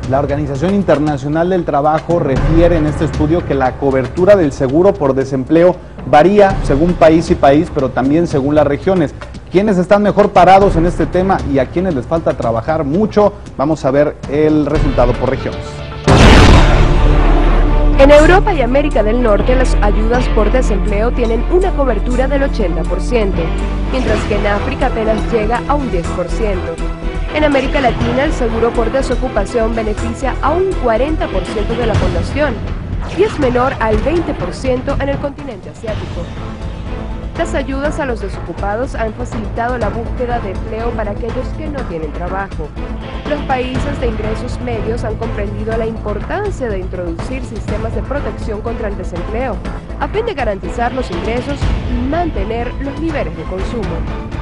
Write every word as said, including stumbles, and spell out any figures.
La Organización Internacional del Trabajo refiere en este estudio que la cobertura del seguro por desempleo varía según país y país, pero también según las regiones. ¿Quiénes están mejor parados en este tema y a quiénes les falta trabajar mucho? Vamos a ver el resultado por regiones. En Europa y América del Norte, las ayudas por desempleo tienen una cobertura del ochenta por ciento, mientras que en África apenas llega a un diez por ciento. En América Latina, el seguro por desocupación beneficia a un cuarenta por ciento de la población y es menor al veinte por ciento en el continente asiático. Las ayudas a los desocupados han facilitado la búsqueda de empleo para aquellos que no tienen trabajo. Los países de ingresos medios han comprendido la importancia de introducir sistemas de protección contra el desempleo, a fin de garantizar los ingresos y mantener los niveles de consumo.